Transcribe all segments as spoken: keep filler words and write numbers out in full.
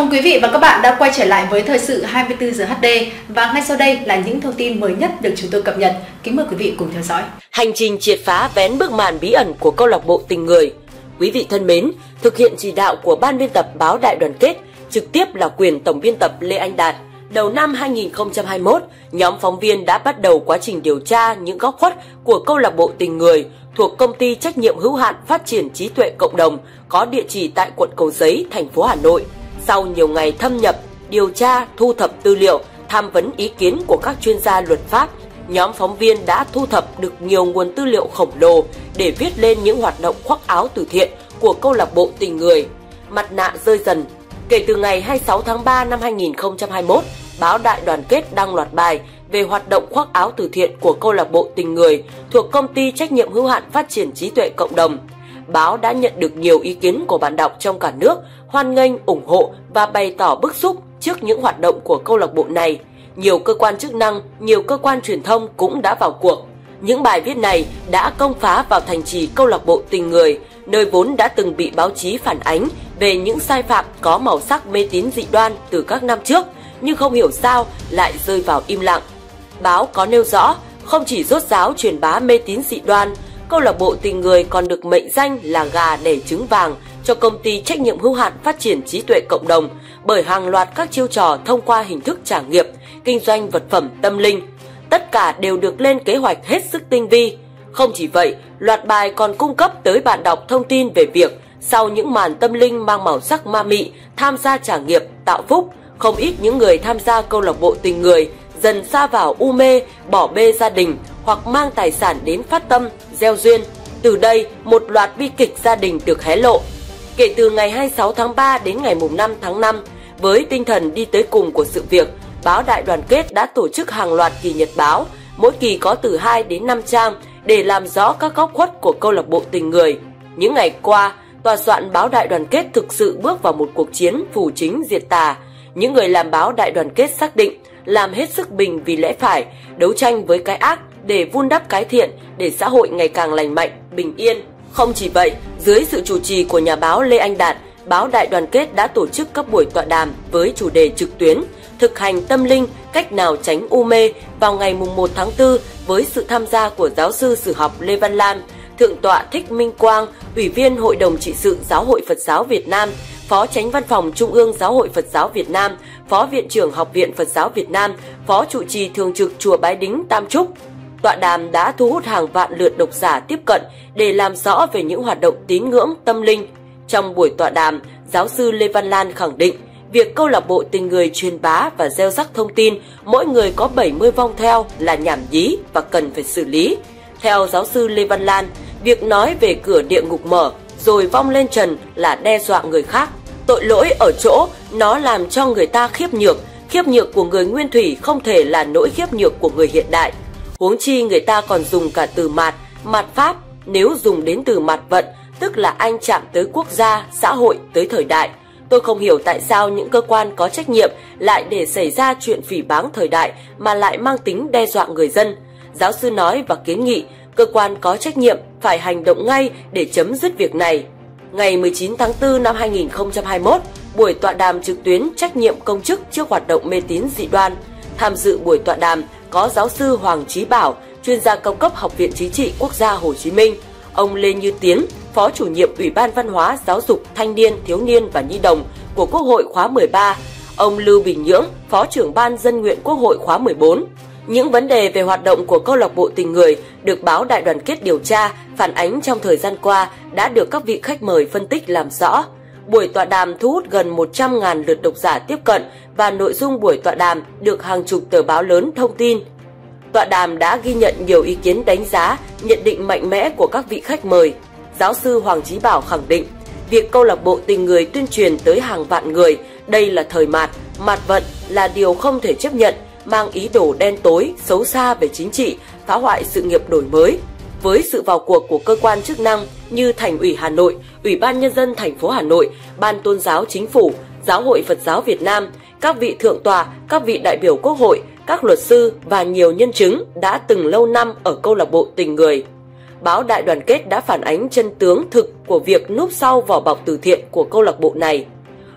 mừng quý vị và các bạn đã quay trở lại với Thời sự hai mươi tư giờ hát đê và ngay sau đây là những thông tin mới nhất được chúng tôi cập nhật. Kính mời quý vị cùng theo dõi. Hành trình triệt phá vén bức màn bí ẩn của câu lạc bộ Tình Người. Quý vị thân mến, thực hiện chỉ đạo của ban biên tập báo Đại Đoàn Kết, trực tiếp là quyền tổng biên tập Lê Anh Đạt, đầu năm hai nghìn không trăm hai mươi mốt, nhóm phóng viên đã bắt đầu quá trình điều tra những góc khuất của câu lạc bộ Tình Người thuộc công ty trách nhiệm hữu hạn phát triển trí tuệ cộng đồng có địa chỉ tại quận Cầu Giấy, thành phố Hà Nội. Sau nhiều ngày thâm nhập, điều tra, thu thập tư liệu, tham vấn ý kiến của các chuyên gia luật pháp, nhóm phóng viên đã thu thập được nhiều nguồn tư liệu khổng lồ để viết lên những hoạt động khoác áo từ thiện của câu lạc bộ Tình Người. Mặt nạ rơi dần. Kể từ ngày hai mươi sáu tháng ba năm hai nghìn không trăm hai mươi mốt, báo Đại Đoàn Kết đăng loạt bài về hoạt động khoác áo từ thiện của câu lạc bộ Tình Người thuộc công ty trách nhiệm hữu hạn phát triển trí tuệ cộng đồng. Báo đã nhận được nhiều ý kiến của bạn đọc trong cả nước, hoan nghênh, ủng hộ và bày tỏ bức xúc trước những hoạt động của câu lạc bộ này. Nhiều cơ quan chức năng, nhiều cơ quan truyền thông cũng đã vào cuộc. Những bài viết này đã công phá vào thành trì câu lạc bộ Tình Người, nơi vốn đã từng bị báo chí phản ánh về những sai phạm có màu sắc mê tín dị đoan từ các năm trước, nhưng không hiểu sao lại rơi vào im lặng. Báo có nêu rõ, không chỉ rốt ráo truyền bá mê tín dị đoan, câu lạc bộ Tình Người còn được mệnh danh là gà đẻ trứng vàng cho công ty trách nhiệm hữu hạn phát triển trí tuệ cộng đồng bởi hàng loạt các chiêu trò thông qua hình thức trả nghiệp, kinh doanh vật phẩm tâm linh. Tất cả đều được lên kế hoạch hết sức tinh vi. Không chỉ vậy, loạt bài còn cung cấp tới bạn đọc thông tin về việc sau những màn tâm linh mang màu sắc ma mị tham gia trả nghiệp, tạo phúc, không ít những người tham gia câu lạc bộ Tình Người dần sa vào u mê, bỏ bê gia đình hoặc mang tài sản đến phát tâm, gieo duyên. Từ đây, một loạt bi kịch gia đình được hé lộ. Kể từ ngày hai mươi sáu tháng ba đến ngày năm tháng năm, với tinh thần đi tới cùng của sự việc, báo Đại Đoàn Kết đã tổ chức hàng loạt kỳ nhật báo, mỗi kỳ có từ hai đến năm trang để làm rõ các góc khuất của câu lạc bộ Tình Người. Những ngày qua, tòa soạn báo Đại Đoàn Kết thực sự bước vào một cuộc chiến phù chính diệt tà. Những người làm báo Đại Đoàn Kết xác định làm hết sức bình vì lẽ phải, đấu tranh với cái ác để vun đắp cái thiện, để xã hội ngày càng lành mạnh, bình yên. Không chỉ vậy, dưới sự chủ trì của nhà báo Lê Anh Đạt, báo Đại Đoàn Kết đã tổ chức các buổi tọa đàm với chủ đề trực tuyến thực hành tâm linh, cách nào tránh u mê vào ngày mùng một tháng tư với sự tham gia của giáo sư sử học Lê Văn Lan, Thượng tọa Thích Minh Quang, Ủy viên Hội đồng trị sự Giáo hội Phật giáo Việt Nam, Phó Chánh Văn phòng Trung ương Giáo hội Phật giáo Việt Nam, Phó Viện trưởng Học viện Phật giáo Việt Nam, Phó trụ trì thường trực Chùa Bái Đính Tam Trúc. Tọa đàm đã thu hút hàng vạn lượt độc giả tiếp cận để làm rõ về những hoạt động tín ngưỡng tâm linh. Trong buổi tọa đàm, giáo sư Lê Văn Lan khẳng định việc câu lạc bộ Tình Người truyền bá và gieo rắc thông tin mỗi người có bảy mươi vong theo là nhảm nhí và cần phải xử lý. Theo giáo sư Lê Văn Lan, việc nói về cửa địa ngục mở rồi vong lên trần là đe dọa người khác. Tội lỗi ở chỗ nó làm cho người ta khiếp nhược, khiếp nhược của người nguyên thủy không thể là nỗi khiếp nhược của người hiện đại. Huống chi người ta còn dùng cả từ mạt, mạt pháp, nếu dùng đến từ mạt vận, tức là anh chạm tới quốc gia, xã hội, tới thời đại. Tôi không hiểu tại sao những cơ quan có trách nhiệm lại để xảy ra chuyện phỉ báng thời đại mà lại mang tính đe dọa người dân. Giáo sư nói và kiến nghị cơ quan có trách nhiệm phải hành động ngay để chấm dứt việc này. Ngày mười chín tháng tư năm hai nghìn không trăm hai mươi mốt, buổi tọa đàm trực tuyến trách nhiệm công chức trước hoạt động mê tín dị đoan. Tham dự buổi tọa đàm có giáo sư Hoàng Chí Bảo, chuyên gia cao cấp Học viện Chính trị Quốc gia Hồ Chí Minh, ông Lê Như Tiến, Phó chủ nhiệm Ủy ban Văn hóa, Giáo dục, Thanh niên, Thiếu niên và Nhi đồng của Quốc hội khóa mười ba, ông Lưu Bình Nhưỡng, Phó trưởng Ban Dân nguyện Quốc hội khóa mười bốn. Những vấn đề về hoạt động của câu lạc bộ Tình Người được báo Đại Đoàn Kết điều tra, phản ánh trong thời gian qua đã được các vị khách mời phân tích làm rõ. Buổi tọa đàm thu hút gần một trăm nghìn lượt độc giả tiếp cận và nội dung buổi tọa đàm được hàng chục tờ báo lớn thông tin. Tọa đàm đã ghi nhận nhiều ý kiến đánh giá, nhận định mạnh mẽ của các vị khách mời. Giáo sư Hoàng Chí Bảo khẳng định, việc câu lạc bộ Tình Người tuyên truyền tới hàng vạn người, đây là thời mạt, mạt vận là điều không thể chấp nhận, mang ý đồ đen tối, xấu xa về chính trị, phá hoại sự nghiệp đổi mới. Với sự vào cuộc của cơ quan chức năng như Thành ủy Hà Nội, Ủy ban Nhân dân thành phố Hà Nội, Ban Tôn giáo Chính phủ, Giáo hội Phật giáo Việt Nam, các vị thượng tọa, các vị đại biểu Quốc hội, các luật sư và nhiều nhân chứng đã từng lâu năm ở câu lạc bộ Tình Người. Báo Đại Đoàn Kết đã phản ánh chân tướng thực của việc núp sau vỏ bọc từ thiện của câu lạc bộ này.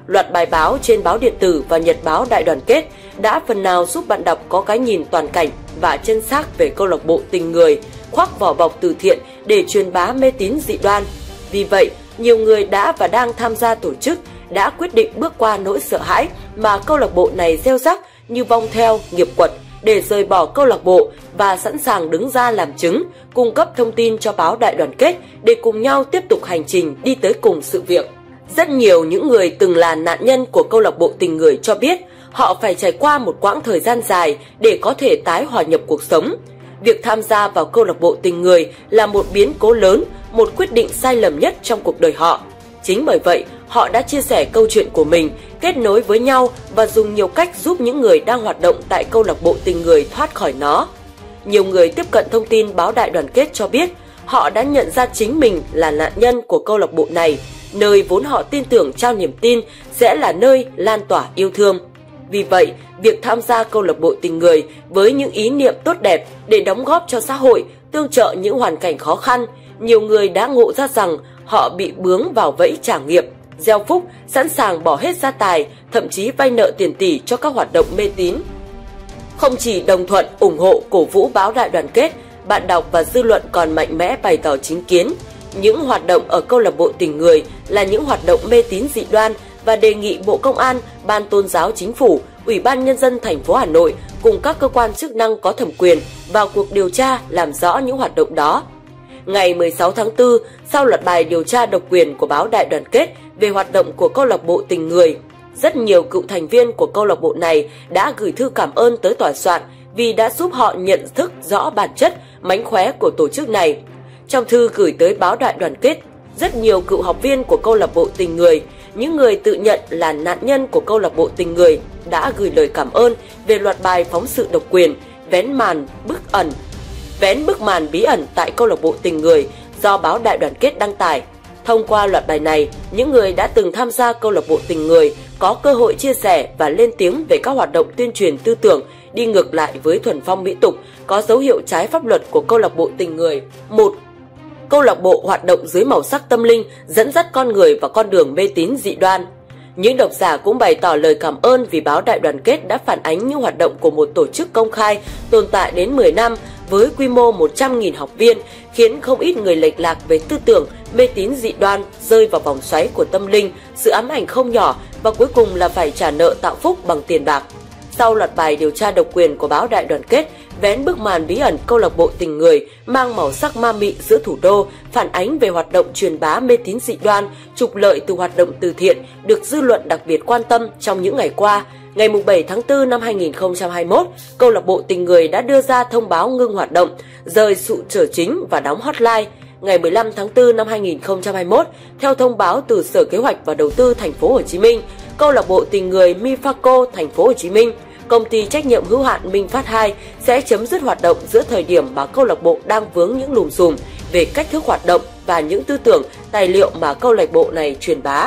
loạt bài báo trên báo điện tử và nhật báo Đại Đoàn Kết đã phần nào giúp bạn đọc có cái nhìn toàn cảnh và chân xác về câu lạc bộ Tình Người, khoác vỏ bọc từ thiện để truyền bá mê tín dị đoan. Vì vậy, nhiều người đã và đang tham gia tổ chức đã quyết định bước qua nỗi sợ hãi mà câu lạc bộ này gieo rắc như vong theo nghiệp quật để rời bỏ câu lạc bộ và sẵn sàng đứng ra làm chứng, cung cấp thông tin cho báo Đại Đoàn Kết để cùng nhau tiếp tục hành trình đi tới cùng sự việc. Rất nhiều những người từng là nạn nhân của câu lạc bộ Tình Người cho biết họ phải trải qua một quãng thời gian dài để có thể tái hòa nhập cuộc sống. Việc tham gia vào câu lạc bộ Tình Người là một biến cố lớn, một quyết định sai lầm nhất trong cuộc đời họ. Chính bởi vậy, họ đã chia sẻ câu chuyện của mình, kết nối với nhau và dùng nhiều cách giúp những người đang hoạt động tại câu lạc bộ Tình Người thoát khỏi nó. Nhiều người tiếp cận thông tin báo Đại Đoàn Kết cho biết họ đã nhận ra chính mình là nạn nhân của câu lạc bộ này, nơi vốn họ tin tưởng trao niềm tin sẽ là nơi lan tỏa yêu thương. Vì vậy, việc tham gia câu lạc bộ Tình Người với những ý niệm tốt đẹp để đóng góp cho xã hội, tương trợ những hoàn cảnh khó khăn, nhiều người đã ngộ ra rằng họ bị bướng vào bẫy trả nghiệp, gieo phúc, sẵn sàng bỏ hết gia tài, thậm chí vay nợ tiền tỷ cho các hoạt động mê tín. Không chỉ đồng thuận, ủng hộ, cổ vũ báo Đại Đoàn Kết, bạn đọc và dư luận còn mạnh mẽ bày tỏ chính kiến. Những hoạt động ở câu lạc bộ Tình Người là những hoạt động mê tín dị đoan và đề nghị Bộ Công an, Ban Tôn giáo Chính phủ, Ủy ban Nhân dân thành phố Hà Nội cùng các cơ quan chức năng có thẩm quyền vào cuộc điều tra làm rõ những hoạt động đó. Ngày mười sáu tháng tư, sau loạt bài điều tra độc quyền của báo Đại Đoàn Kết về hoạt động của câu lạc bộ Tình Người, rất nhiều cựu thành viên của câu lạc bộ này đã gửi thư cảm ơn tới tòa soạn vì đã giúp họ nhận thức rõ bản chất, mánh khóe của tổ chức này. Trong thư gửi tới báo Đại Đoàn Kết, rất nhiều cựu học viên của câu lạc bộ Tình Người, những người tự nhận là nạn nhân của câu lạc bộ Tình Người đã gửi lời cảm ơn về loạt bài phóng sự độc quyền vén màn bức ẩn, vén bức màn bí ẩn tại câu lạc bộ Tình Người do báo Đại Đoàn Kết đăng tải. Thông qua loạt bài này, những người đã từng tham gia câu lạc bộ Tình Người có cơ hội chia sẻ và lên tiếng về các hoạt động tuyên truyền tư tưởng đi ngược lại với thuần phong mỹ tục, có dấu hiệu trái pháp luật của câu lạc bộ Tình Người. một. Câu lạc bộ hoạt động dưới màu sắc tâm linh, dẫn dắt con người vào con đường mê tín dị đoan. Những độc giả cũng bày tỏ lời cảm ơn vì báo Đại Đoàn Kết đã phản ánh những hoạt động của một tổ chức công khai tồn tại đến mười năm với quy mô một trăm nghìn học viên, khiến không ít người lệch lạc về tư tưởng, mê tín dị đoan, rơi vào vòng xoáy của tâm linh, sự ám ảnh không nhỏ và cuối cùng là phải trả nợ tạo phúc bằng tiền bạc. Sau loạt bài điều tra độc quyền của báo Đại Đoàn Kết, vén bức màn bí ẩn câu lạc bộ Tình Người mang màu sắc ma mị giữa thủ đô, phản ánh về hoạt động truyền bá mê tín dị đoan, trục lợi từ hoạt động từ thiện được dư luận đặc biệt quan tâm trong những ngày qua. Ngày bảy tháng tư năm hai nghìn không trăm hai mươi mốt, câu lạc bộ Tình Người đã đưa ra thông báo ngưng hoạt động, rời trụ sở chính và đóng hotline. Ngày mười lăm tháng tư năm hai nghìn không trăm hai mươi mốt, theo thông báo từ Sở Kế hoạch và Đầu tư thành phố Hồ Chí Minh, câu lạc bộ Tình Người Mifaco thành phố Hồ Chí Minh, công ty trách nhiệm hữu hạn Minh Phát hai sẽ chấm dứt hoạt động giữa thời điểm mà câu lạc bộ đang vướng những lùm xùm về cách thức hoạt động và những tư tưởng, tài liệu mà câu lạc bộ này truyền bá.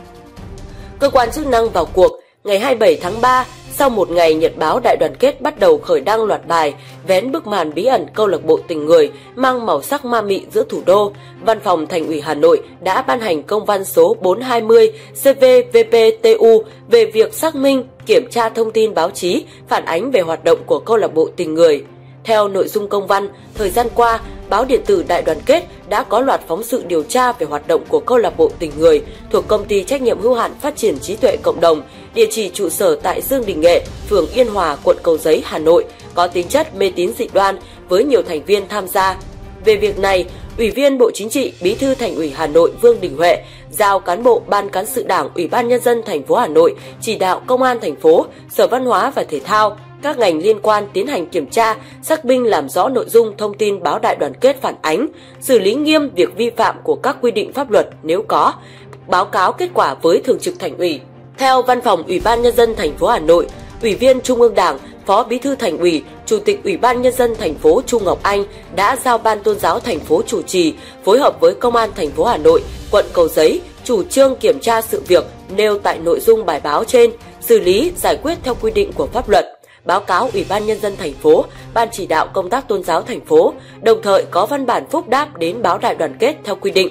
Cơ quan chức năng vào cuộc. Ngày hai mươi bảy tháng ba, sau một ngày nhật báo Đại Đoàn Kết bắt đầu khởi đăng loạt bài vén bức màn bí ẩn câu lạc bộ Tình Người mang màu sắc ma mị giữa thủ đô, Văn phòng Thành ủy Hà Nội đã ban hành công văn số bốn trăm hai mươi C V V P T U về việc xác minh, kiểm tra thông tin báo chí phản ánh về hoạt động của câu lạc bộ Tình Người. Theo nội dung công văn, thời gian qua, báo điện tử Đại Đoàn Kết đã có loạt phóng sự điều tra về hoạt động của câu lạc bộ Tình Người thuộc công ty trách nhiệm hữu hạn phát triển trí tuệ cộng đồng, địa chỉ trụ sở tại Dương Đình Nghệ, phường Yên Hòa, quận Cầu Giấy, Hà Nội, có tính chất mê tín dị đoan với nhiều thành viên tham gia. Về việc này, Ủy viên Bộ Chính trị, Bí thư Thành ủy Hà Nội Vương Đình Huệ giao cán bộ Ban Cán sự Đảng, Ủy ban Nhân dân thành phố Hà Nội chỉ đạo Công an thành phố, Sở Văn hóa và Thể thao, các ngành liên quan tiến hành kiểm tra, xác minh làm rõ nội dung thông tin báo Đại Đoàn Kết phản ánh, xử lý nghiêm việc vi phạm của các quy định pháp luật nếu có, báo cáo kết quả với Thường trực Thành ủy. Theo Văn phòng Ủy ban Nhân dân thành phố Hà Nội, Ủy viên Trung ương Đảng, Phó Bí thư Thành ủy, Chủ tịch Ủy ban Nhân dân thành phố Chu Ngọc Anh đã giao Ban Tôn giáo thành phố chủ trì, phối hợp với Công an thành phố Hà Nội, quận Cầu Giấy, chủ trương kiểm tra sự việc nêu tại nội dung bài báo trên, xử lý, giải quyết theo quy định của pháp luật, báo cáo Ủy ban Nhân dân thành phố, Ban chỉ đạo công tác tôn giáo thành phố, đồng thời có văn bản phúc đáp đến báo Đại Đoàn Kết theo quy định.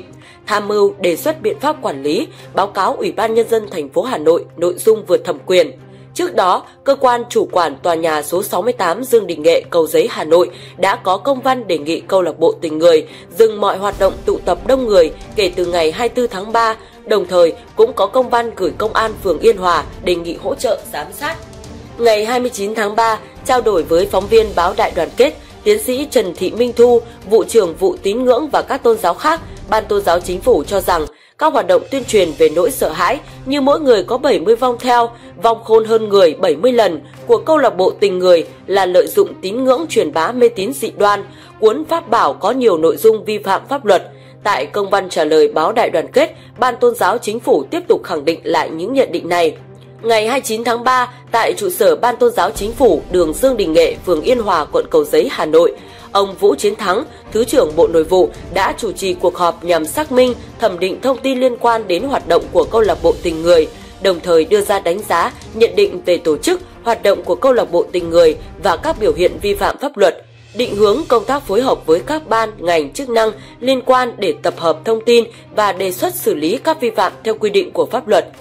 tham mưu đề xuất biện pháp quản lý, báo cáo Ủy ban Nhân dân thành phố Hà Nội nội dung vượt thẩm quyền. Trước đó, cơ quan chủ quản tòa nhà số sáu mươi tám Dương Đình Nghệ, Cầu Giấy, Hà Nội đã có công văn đề nghị câu lạc bộ Tình Người dừng mọi hoạt động tụ tập đông người kể từ ngày hai mươi tư tháng ba, đồng thời cũng có công văn gửi Công an phường Yên Hòa đề nghị hỗ trợ giám sát. Ngày hai mươi chín tháng ba, trao đổi với phóng viên báo Đại Đoàn Kết, Tiến sĩ Trần Thị Minh Thu, vụ trưởng vụ tín ngưỡng và các tôn giáo khác, Ban Tôn giáo Chính phủ cho rằng các hoạt động tuyên truyền về nỗi sợ hãi như mỗi người có bảy mươi vong theo, vong khôn hơn người bảy mươi lần của câu lạc bộ Tình Người là lợi dụng tín ngưỡng truyền bá mê tín dị đoan, cuốn pháp bảo có nhiều nội dung vi phạm pháp luật. Tại công văn trả lời báo Đại Đoàn Kết, Ban Tôn giáo Chính phủ tiếp tục khẳng định lại những nhận định này. Ngày hai mươi chín tháng ba, tại trụ sở Ban Tôn giáo Chính phủ, đường Dương Đình Nghệ, phường Yên Hòa, quận Cầu Giấy, Hà Nội, ông Vũ Chiến Thắng, Thứ trưởng Bộ Nội vụ đã chủ trì cuộc họp nhằm xác minh, thẩm định thông tin liên quan đến hoạt động của câu lạc bộ Tình Người, đồng thời đưa ra đánh giá, nhận định về tổ chức, hoạt động của câu lạc bộ Tình Người và các biểu hiện vi phạm pháp luật, định hướng công tác phối hợp với các ban, ngành chức năng liên quan để tập hợp thông tin và đề xuất xử lý các vi phạm theo quy định của pháp luật.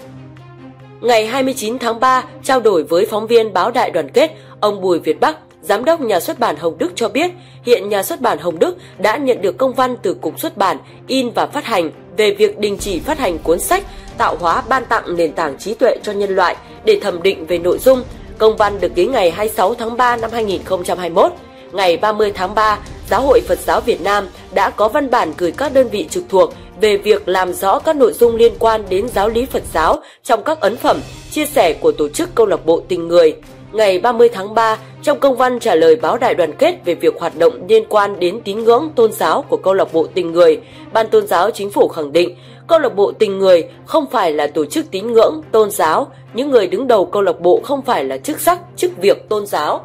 Ngày hai mươi chín tháng ba, trao đổi với phóng viên báo Đại Đoàn Kết, ông Bùi Việt Bắc, Giám đốc Nhà xuất bản Hồng Đức cho biết, hiện Nhà xuất bản Hồng Đức đã nhận được công văn từ Cục Xuất bản, In và Phát hành về việc đình chỉ phát hành cuốn sách Tạo hóa ban tặng nền tảng trí tuệ cho nhân loại để thẩm định về nội dung. Công văn được ký ngày hai mươi sáu tháng ba năm hai nghìn không trăm hai mươi mốt. Ngày ba mươi tháng ba, Giáo hội Phật giáo Việt Nam đã có văn bản gửi các đơn vị trực thuộc về việc làm rõ các nội dung liên quan đến giáo lý Phật giáo trong các ấn phẩm, chia sẻ của tổ chức câu lạc bộ Tình Người. Ngày ba mươi tháng ba, trong công văn trả lời báo Đại Đoàn Kết về việc hoạt động liên quan đến tín ngưỡng tôn giáo của câu lạc bộ Tình Người, Ban Tôn giáo Chính phủ khẳng định câu lạc bộ Tình Người không phải là tổ chức tín ngưỡng tôn giáo, những người đứng đầu câu lạc bộ không phải là chức sắc, chức việc tôn giáo.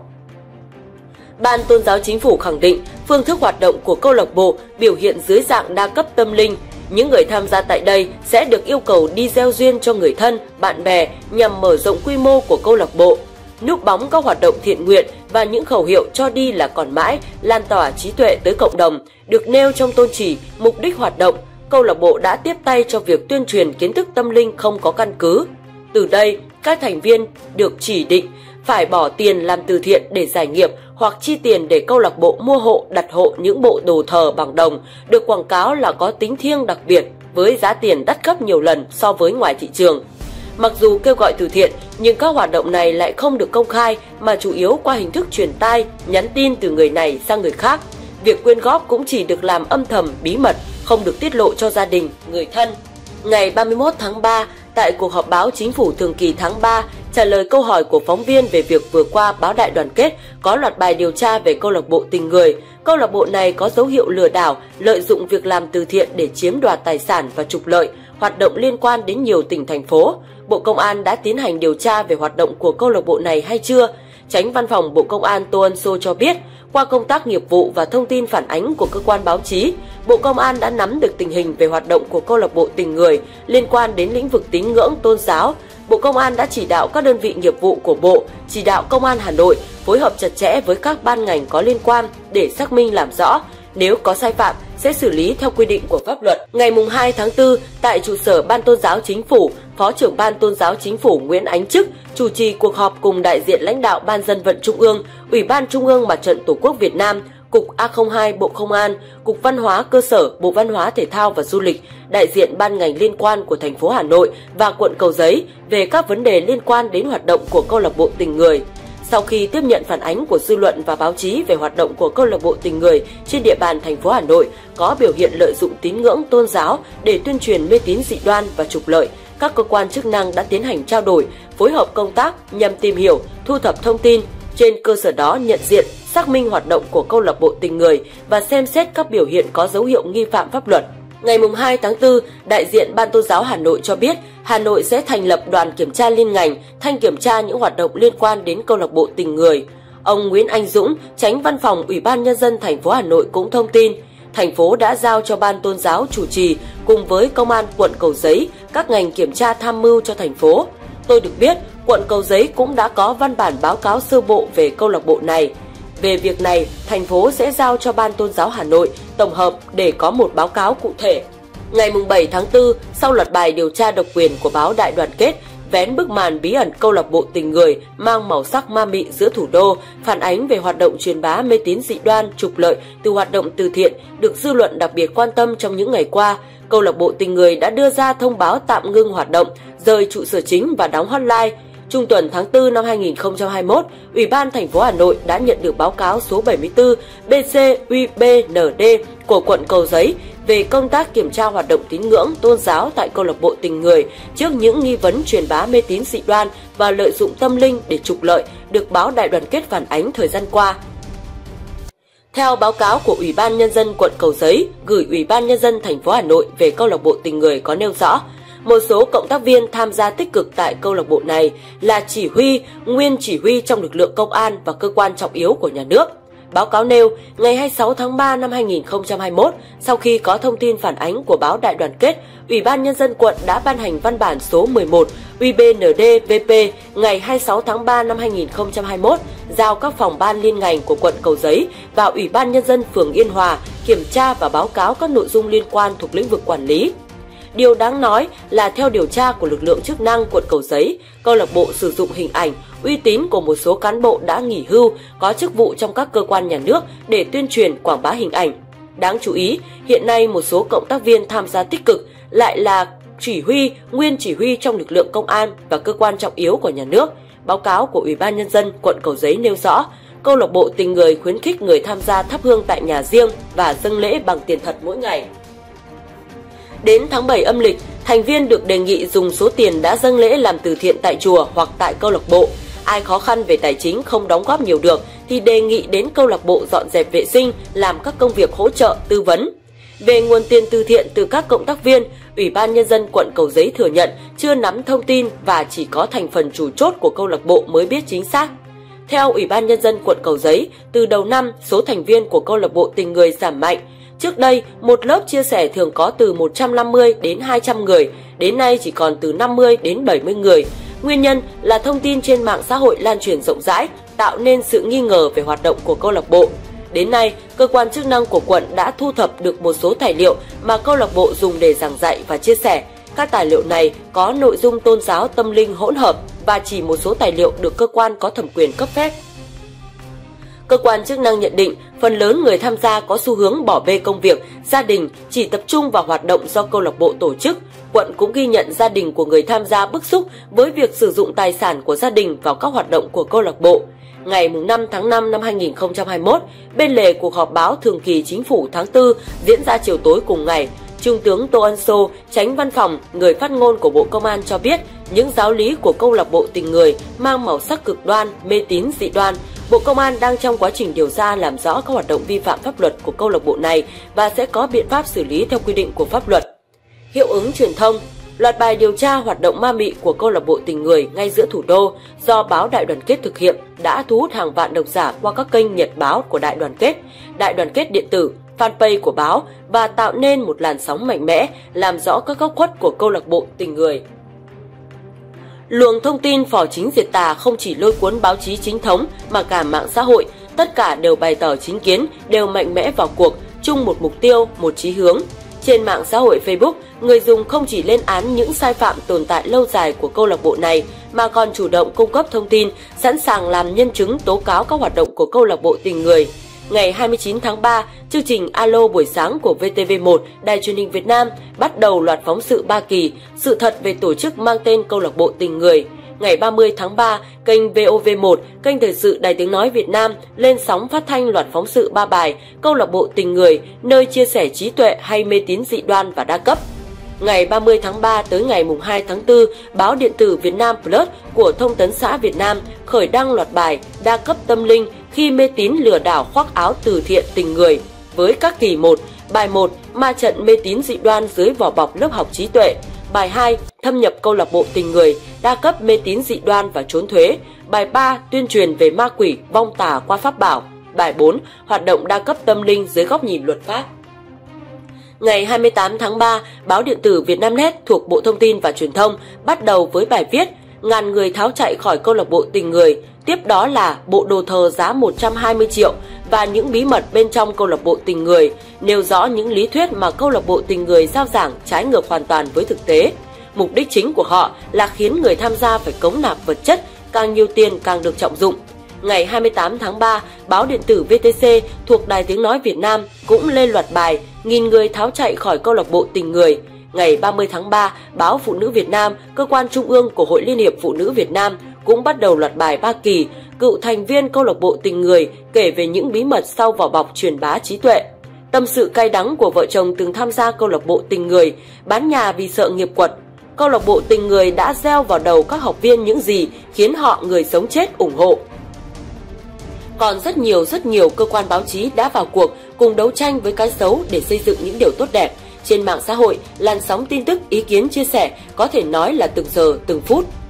Ban Tôn giáo Chính phủ khẳng định phương thức hoạt động của câu lạc bộ biểu hiện dưới dạng đa cấp tâm linh. Những người tham gia tại đây sẽ được yêu cầu đi gieo duyên cho người thân, bạn bè nhằm mở rộng quy mô của câu lạc bộ. Núp bóng các hoạt động thiện nguyện và những khẩu hiệu cho đi là còn mãi, lan tỏa trí tuệ tới cộng đồng, được nêu trong tôn chỉ, mục đích hoạt động, câu lạc bộ đã tiếp tay cho việc tuyên truyền kiến thức tâm linh không có căn cứ. Từ đây, các thành viên được chỉ định phải bỏ tiền làm từ thiện để giải nghiệp hoặc chi tiền để câu lạc bộ mua hộ, đặt hộ những bộ đồ thờ bằng đồng, được quảng cáo là có tính thiêng đặc biệt với giá tiền đắt gấp nhiều lần so với ngoài thị trường. Mặc dù kêu gọi từ thiện, nhưng các hoạt động này lại không được công khai mà chủ yếu qua hình thức truyền tai, nhắn tin từ người này sang người khác. Việc quyên góp cũng chỉ được làm âm thầm, bí mật, không được tiết lộ cho gia đình, người thân. Ngày ba mươi mốt tháng ba, tại cuộc họp báo Chính phủ thường kỳ tháng ba, trả lời câu hỏi của phóng viên về việc vừa qua báo Đại Đoàn Kết có loạt bài điều tra về câu lạc bộ Tình Người, câu lạc bộ này có dấu hiệu lừa đảo, lợi dụng việc làm từ thiện để chiếm đoạt tài sản và trục lợi, hoạt động liên quan đến nhiều tỉnh thành phố. Bộ Công an đã tiến hành điều tra về hoạt động của câu lạc bộ này hay chưa? Chánh Văn phòng Bộ Công an Tô Ân Sô cho biết, qua công tác nghiệp vụ và thông tin phản ánh của cơ quan báo chí, Bộ Công an đã nắm được tình hình về hoạt động của câu lạc bộ Tình Người liên quan đến lĩnh vực tín ngưỡng tôn giáo. Bộ Công an đã chỉ đạo các đơn vị nghiệp vụ của Bộ, chỉ đạo Công an Hà Nội phối hợp chặt chẽ với các ban ngành có liên quan để xác minh làm rõ. Nếu có sai phạm, sẽ xử lý theo quy định của pháp luật. Ngày hai tháng tư, tại trụ sở Ban Tôn giáo Chính phủ, Phó trưởng Ban Tôn giáo Chính phủ Nguyễn Ánh Trức chủ trì cuộc họp cùng đại diện lãnh đạo Ban Dân vận Trung ương, Ủy ban Trung ương Mặt trận Tổ quốc Việt Nam, Cục A không hai Bộ Công an, Cục Văn hóa Cơ sở Bộ Văn hóa Thể thao và Du lịch, đại diện ban ngành liên quan của thành phố Hà Nội và quận Cầu Giấy về các vấn đề liên quan đến hoạt động của câu lạc bộ Tình Người. Sau khi tiếp nhận phản ánh của dư luận và báo chí về hoạt động của câu lạc bộ Tình Người trên địa bàn thành phố Hà Nội có biểu hiện lợi dụng tín ngưỡng tôn giáo để tuyên truyền mê tín dị đoan và trục lợi, các cơ quan chức năng đã tiến hành trao đổi, phối hợp công tác nhằm tìm hiểu, thu thập thông tin, trên cơ sở đó nhận diện, xác minh hoạt động của câu lạc bộ Tình Người và xem xét các biểu hiện có dấu hiệu nghi phạm pháp luật. Ngày hai tháng tư, đại diện Ban Tôn giáo Hà Nội cho biết Hà Nội sẽ thành lập đoàn kiểm tra liên ngành, thanh kiểm tra những hoạt động liên quan đến câu lạc bộ Tình Người. Ông Nguyễn Anh Dũng, Chánh Văn phòng Ủy ban Nhân dân thành phố Hà Nội cũng thông tin, thành phố đã giao cho Ban Tôn giáo chủ trì cùng với Công an quận Cầu Giấy các ngành kiểm tra tham mưu cho thành phố. Tôi được biết, quận Cầu Giấy cũng đã có văn bản báo cáo sơ bộ về câu lạc bộ này. Về việc này, thành phố sẽ giao cho Ban Tôn giáo Hà Nội tổng hợp để có một báo cáo cụ thể. Ngày bảy tháng tư, sau loạt bài điều tra độc quyền của báo Đại Đoàn Kết, vén bức màn bí ẩn câu lạc bộ tình người mang màu sắc ma mị giữa thủ đô, phản ánh về hoạt động truyền bá mê tín dị đoan, trục lợi từ hoạt động từ thiện được dư luận đặc biệt quan tâm trong những ngày qua. Câu lạc bộ tình người đã đưa ra thông báo tạm ngưng hoạt động, rời trụ sở chính và đóng hotline. Trung tuần tháng tư năm hai nghìn không trăm hai mươi mốt, Ủy ban thành phố Hà Nội đã nhận được báo cáo số bảy mươi tư B C U B N D của quận Cầu Giấy về công tác kiểm tra hoạt động tín ngưỡng tôn giáo tại câu lạc bộ tình người trước những nghi vấn truyền bá mê tín dị đoan và lợi dụng tâm linh để trục lợi được báo Đại Đoàn Kết phản ánh thời gian qua. Theo báo cáo của Ủy ban Nhân dân quận Cầu Giấy gửi Ủy ban Nhân dân thành phố Hà Nội về câu lạc bộ tình người có nêu rõ, một số cộng tác viên tham gia tích cực tại câu lạc bộ này là chỉ huy, nguyên chỉ huy trong lực lượng công an và cơ quan trọng yếu của nhà nước. Báo cáo nêu, ngày hai mươi sáu tháng ba năm hai nghìn không trăm hai mươi mốt, sau khi có thông tin phản ánh của báo Đại Đoàn Kết, Ủy ban Nhân dân quận đã ban hành văn bản số mười một U B N D V P ngày hai mươi sáu tháng ba năm hai nghìn không trăm hai mươi mốt, giao các phòng ban liên ngành của quận Cầu Giấy và Ủy ban Nhân dân phường Yên Hòa kiểm tra và báo cáo các nội dung liên quan thuộc lĩnh vực quản lý. Điều đáng nói là theo điều tra của lực lượng chức năng quận Cầu Giấy, câu lạc bộ sử dụng hình ảnh, uy tín của một số cán bộ đã nghỉ hưu, có chức vụ trong các cơ quan nhà nước để tuyên truyền quảng bá hình ảnh. Đáng chú ý, hiện nay một số cộng tác viên tham gia tích cực lại là chỉ huy, nguyên chỉ huy trong lực lượng công an và cơ quan trọng yếu của nhà nước. Báo cáo của Ủy ban Nhân dân quận Cầu Giấy nêu rõ, câu lạc bộ tình người khuyến khích người tham gia thắp hương tại nhà riêng và dâng lễ bằng tiền thật mỗi ngày. Đến tháng bảy âm lịch, thành viên được đề nghị dùng số tiền đã dâng lễ làm từ thiện tại chùa hoặc tại câu lạc bộ. Ai khó khăn về tài chính không đóng góp nhiều được thì đề nghị đến câu lạc bộ dọn dẹp vệ sinh, làm các công việc hỗ trợ, tư vấn. Về nguồn tiền từ thiện từ các cộng tác viên, Ủy ban Nhân dân quận Cầu Giấy thừa nhận chưa nắm thông tin và chỉ có thành phần chủ chốt của câu lạc bộ mới biết chính xác. Theo Ủy ban Nhân dân quận Cầu Giấy, từ đầu năm, số thành viên của câu lạc bộ tình người giảm mạnh. Trước đây, một lớp chia sẻ thường có từ một trăm năm mươi đến hai trăm người, đến nay chỉ còn từ năm mươi đến bảy mươi người. Nguyên nhân là thông tin trên mạng xã hội lan truyền rộng rãi, tạo nên sự nghi ngờ về hoạt động của câu lạc bộ. Đến nay, cơ quan chức năng của quận đã thu thập được một số tài liệu mà câu lạc bộ dùng để giảng dạy và chia sẻ. Các tài liệu này có nội dung tôn giáo tâm linh hỗn hợp và chỉ một số tài liệu được cơ quan có thẩm quyền cấp phép. Cơ quan chức năng nhận định phần lớn người tham gia có xu hướng bỏ bê công việc, gia đình, chỉ tập trung vào hoạt động do câu lạc bộ tổ chức. Quận cũng ghi nhận gia đình của người tham gia bức xúc với việc sử dụng tài sản của gia đình vào các hoạt động của câu lạc bộ. Ngày năm tháng năm năm hai nghìn không trăm hai mươi mốt, bên lề cuộc họp báo thường kỳ chính phủ tháng tư diễn ra chiều tối cùng ngày, Trung tướng Tô Ân Sô, Chánh Văn phòng, người phát ngôn của Bộ Công an cho biết những giáo lý của câu lạc bộ tình người mang màu sắc cực đoan, mê tín dị đoan. Bộ Công an đang trong quá trình điều tra làm rõ các hoạt động vi phạm pháp luật của câu lạc bộ này và sẽ có biện pháp xử lý theo quy định của pháp luật. Hiệu ứng truyền thông. Loạt bài điều tra hoạt động ma mị của câu lạc bộ tình người ngay giữa thủ đô do báo Đại Đoàn Kết thực hiện đã thu hút hàng vạn độc giả qua các kênh nhật báo của Đại Đoàn Kết, Đại Đoàn Kết điện tử, fanpage của báo và tạo nên một làn sóng mạnh mẽ làm rõ các góc khuất của câu lạc bộ tình người. Luồng thông tin phò chính diệt tà không chỉ lôi cuốn báo chí chính thống mà cả mạng xã hội, tất cả đều bày tỏ chính kiến, đều mạnh mẽ vào cuộc, chung một mục tiêu, một chí hướng. Trên mạng xã hội Facebook, người dùng không chỉ lên án những sai phạm tồn tại lâu dài của câu lạc bộ này mà còn chủ động cung cấp thông tin, sẵn sàng làm nhân chứng tố cáo các hoạt động của câu lạc bộ tình người. Ngày hai mươi chín tháng ba, chương trình Alo buổi sáng của V T V một, Đài Truyền hình Việt Nam bắt đầu loạt phóng sự ba kỳ, sự thật về tổ chức mang tên câu lạc bộ tình người. Ngày ba mươi tháng ba, kênh V O V một, kênh thời sự Đài Tiếng Nói Việt Nam lên sóng phát thanh loạt phóng sự ba bài câu lạc bộ tình người, nơi chia sẻ trí tuệ hay mê tín dị đoan và đa cấp. Ngày ba mươi tháng ba tới ngày hai tháng tư, báo điện tử Việt Nam Plus của Thông tấn xã Việt Nam khởi đăng loạt bài đa cấp tâm linh khi mê tín lừa đảo khoác áo từ thiện tình người với các kỳ một, bài một, ma trận mê tín dị đoan dưới vỏ bọc lớp học trí tuệ, bài hai, thâm nhập câu lạc bộ tình người, đa cấp mê tín dị đoan và trốn thuế, bài ba, tuyên truyền về ma quỷ, vong tà qua pháp bảo, bài bốn, hoạt động đa cấp tâm linh dưới góc nhìn luật pháp. Ngày hai mươi tám tháng ba, báo điện tử Vietnamnet thuộc Bộ Thông tin và Truyền thông bắt đầu với bài viết ngàn người tháo chạy khỏi câu lạc bộ tình người, tiếp đó là bộ đồ thờ giá một trăm hai mươi triệu và những bí mật bên trong câu lạc bộ Tình Người, nêu rõ những lý thuyết mà câu lạc bộ Tình Người rao giảng trái ngược hoàn toàn với thực tế. Mục đích chính của họ là khiến người tham gia phải cống nạp vật chất, càng nhiều tiền càng được trọng dụng. Ngày hai mươi tám tháng ba, báo điện tử vê tê xê thuộc Đài Tiếng Nói Việt Nam cũng lên loạt bài nghìn người tháo chạy khỏi câu lạc bộ Tình Người. Ngày ba mươi tháng ba, báo Phụ nữ Việt Nam, cơ quan trung ương của Hội Liên hiệp Phụ nữ Việt Nam cũng bắt đầu loạt bài ba kỳ, cựu thành viên câu lạc bộ Tình Người kể về những bí mật sau vỏ bọc truyền bá trí tuệ. Tâm sự cay đắng của vợ chồng từng tham gia câu lạc bộ Tình Người, bán nhà vì sợ nghiệp quật. Câu lạc bộ Tình Người đã gieo vào đầu các học viên những gì khiến họ người sống chết ủng hộ. Còn rất nhiều rất nhiều cơ quan báo chí đã vào cuộc cùng đấu tranh với cái xấu để xây dựng những điều tốt đẹp. Trên mạng xã hội, làn sóng tin tức, ý kiến chia sẻ có thể nói là từng giờ, từng phút.